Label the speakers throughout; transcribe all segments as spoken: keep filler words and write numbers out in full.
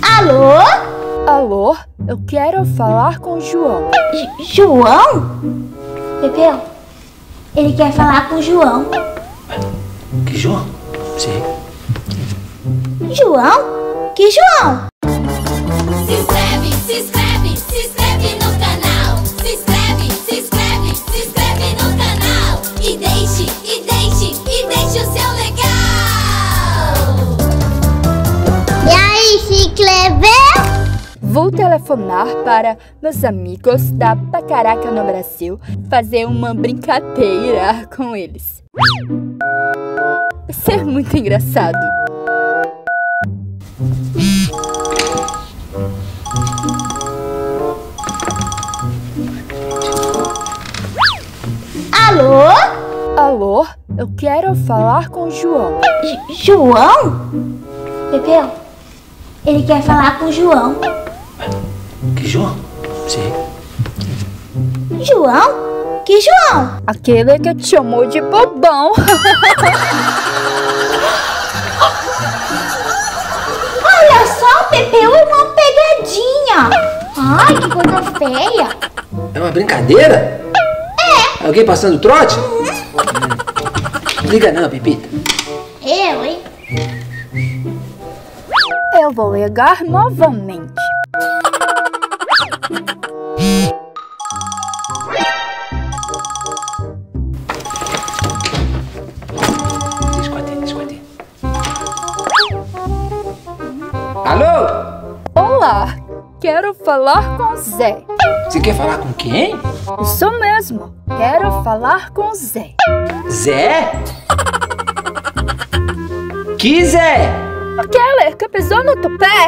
Speaker 1: Alô?
Speaker 2: Alô? Eu quero falar com o João.
Speaker 1: J João? Pepeu, ele quer falar com o João.
Speaker 3: Que João? Sim.
Speaker 1: João? Que João?
Speaker 4: Se inscreve, se inscreve, se inscreve no canal. Se inscreve, se inscreve, se inscreve no canal. E deixe, e deixe, e deixe o seu legal.
Speaker 1: E aí, se inscreveu?
Speaker 2: Vou telefonar para meus amigos da Pacaraca no Brasil, fazer uma brincadeira com eles. Vai ser muito engraçado.
Speaker 1: Alô?
Speaker 2: Alô? Eu quero falar com o João.
Speaker 1: J João? Pepeu, ele quer falar com o João.
Speaker 3: Que João? Sim.
Speaker 1: João? Que João?
Speaker 2: Aquele que te chamou de bobão.
Speaker 1: Olha só, Pepeu, é uma pegadinha. Ai, que coisa feia.
Speaker 3: É uma brincadeira? É. Alguém passando trote? Uhum. Hum. Liga não, Pepita.
Speaker 1: Eu, hein?
Speaker 2: Eu vou ligar novamente.
Speaker 3: Deixa eu atender, deixa eu atender. Alô?
Speaker 2: Olá, quero falar com o Zé.
Speaker 3: Você quer falar com quem?
Speaker 2: Isso mesmo, quero falar com o Zé.
Speaker 3: Zé? Que Zé?
Speaker 2: Aquele que pisou no tupé.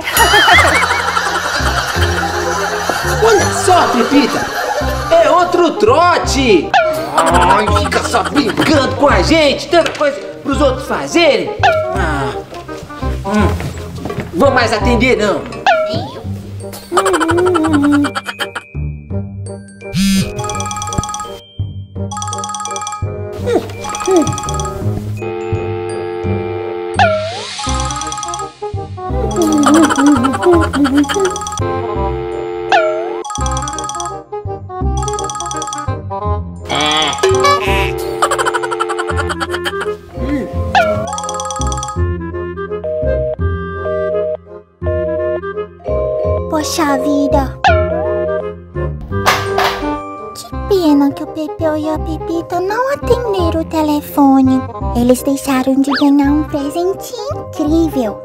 Speaker 3: Olha só, Pepita, é outro trote. Ai, fica só brincando com a gente, tanta coisa pros outros fazerem. Ah, hum, vou mais atender não.
Speaker 1: Poxa vida. Que pena que o Pepeu e a Pepita não atenderam o telefone. Eles deixaram de ganhar um presente incrível.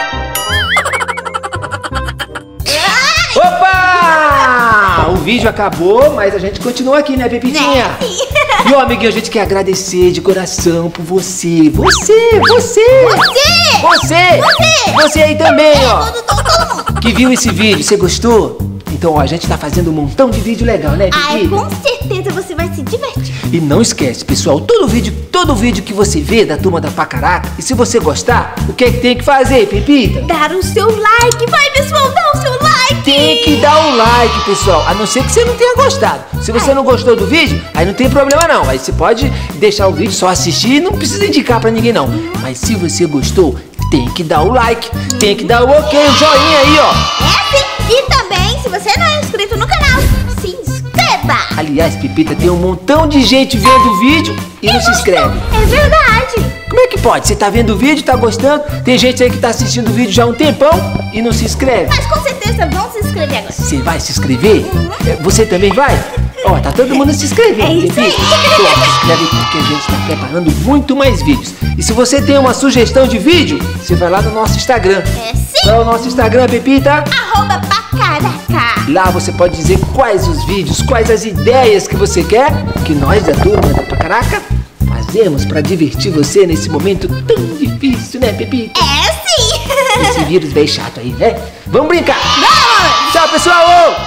Speaker 3: Opa! O vídeo acabou, mas a gente continua aqui, né, Pepitinha? E, ó, amiguinho, a gente quer agradecer de coração por você. Você, você!
Speaker 1: Você!
Speaker 3: Você!
Speaker 1: Você!
Speaker 3: Você aí também,
Speaker 1: É,
Speaker 3: ó!
Speaker 1: todo, todo, todo mundo.
Speaker 3: Que viu esse vídeo, você gostou? Então, ó, a gente tá fazendo um montão de vídeo legal, né,
Speaker 1: Ai,
Speaker 3: Pepi?
Speaker 1: com certeza você vai se divertir.
Speaker 3: E não esquece, pessoal, todo vídeo, todo vídeo que você vê da Turma da Pacaraca, e se você gostar, o que é que tem que fazer, Pepita?
Speaker 1: Dar o seu like. Vai, pessoal, dá o seu like.
Speaker 3: Tem que dar um like, pessoal, a não ser que você não tenha gostado. Se você não gostou do vídeo, aí não tem problema não. Aí você pode deixar o vídeo, só assistir, não precisa indicar pra ninguém não. Mas se você gostou, tem que dar o like, tem que dar o ok, o joinha aí, ó.
Speaker 1: É sim. E também, se você não é inscrito no canal, se inscreva.
Speaker 3: Aliás, Pepita, tem um montão de gente vendo o vídeo e não se inscreve.
Speaker 1: É verdade.
Speaker 3: Como é que pode? Você tá vendo o vídeo, tá gostando? Tem gente aí que tá assistindo o vídeo já há um tempão e não se inscreve.
Speaker 1: Mas com certeza vão se inscrever agora.
Speaker 3: Você vai se inscrever? É, Você também vai? Ó, tá todo mundo se inscrevendo.
Speaker 1: É isso aí.
Speaker 3: Então, se inscreve porque a gente tá preparando muito mais vídeos. E se você tem uma sugestão de vídeo, você vai lá no nosso Instagram.
Speaker 1: É sim.
Speaker 3: Qual é o nosso Instagram, Pepita?
Speaker 1: Arroba Pacaraca.
Speaker 3: Lá você pode dizer quais os vídeos, quais as ideias que você quer que nós da Turma da Pacaraca fazemos pra divertir você nesse momento tão difícil, né, Pepita?
Speaker 1: É sim.
Speaker 3: Esse vírus bem chato aí, né? Vamos brincar!
Speaker 1: Vamos.
Speaker 3: Tchau, pessoal!